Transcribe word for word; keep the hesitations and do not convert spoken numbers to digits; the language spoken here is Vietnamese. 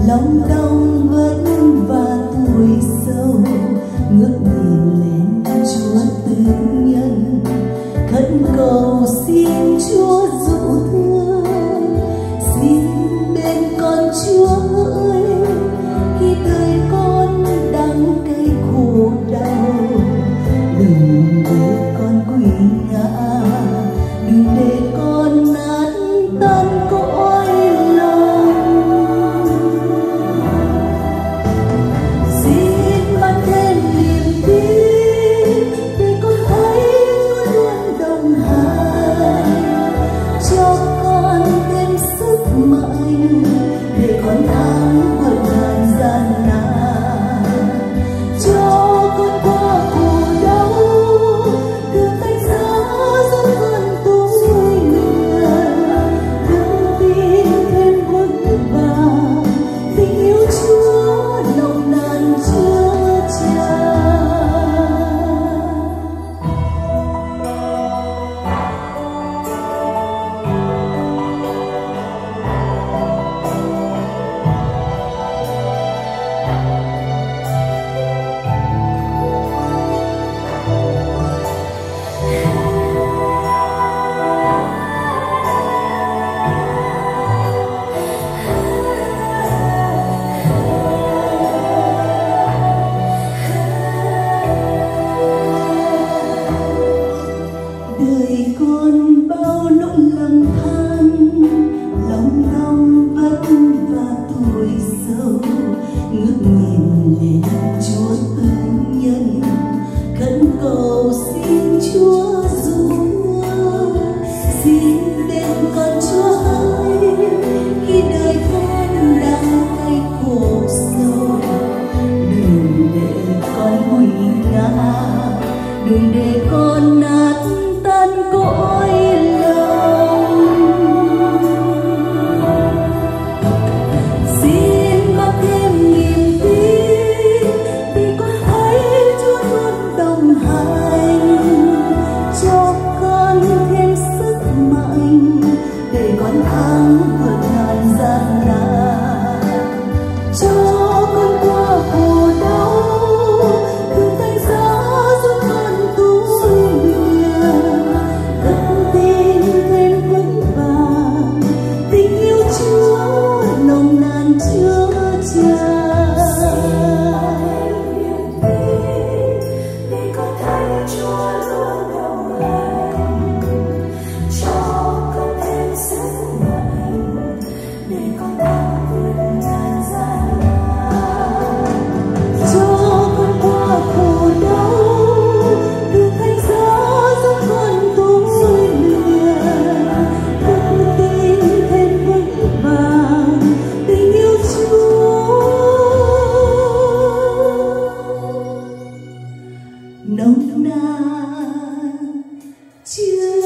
lòng đau vất và tuổi sâu, ngước nhìn lên Chúa tư nhân, khấn cầu xin Chúa dụ thương, xin bên con Chúa ơi, khi đời con đang cay khổ đau, đừng để con quỳ ngã, đừng để con nát tan cõi lòng. Xin ban thêm niềm tin để con thấy Chúa luôn đồng hành, cho con thêm sức mạnh để con thắng vượt ngàn gian nan, cho con qua khổ đau được thánh giá dẫn con tôi người, đừng tin thêm vững vàng tình yêu Chúa nồng nàn chứa chan. Đời con bao nỗi lầm than, lòng đau vất và tuổi sâu, ngước nhìn lên Chúa tư nhân, khấn cầu xin Chúa dụ thương, xin bên con Chúa ơi, khi đời con đang cay khổ sâu, đừng để con quỳ ngã, đừng để con nát tan cõi lòng. Xin ban thêm niềm tin vì con thấy Chúa luôn đồng hành, cho con thêm sức mạnh để con thắng vượt ngàn gian nan, cho con qua khổ đau được thánh giá giúp con tôi người, đức tin thêm vững vàng tình yêu Chúa nồng nàn chứa chan. Vì con thấy Chúa luôn đồng hành, cho con thêm sức mạnh để con thắng vượt ngàn gian nan, cho con qua khổ đau được thánh giá giúp con tôi người, đức tin thêm vững vàng tình yêu Chúa nồng nàn chứa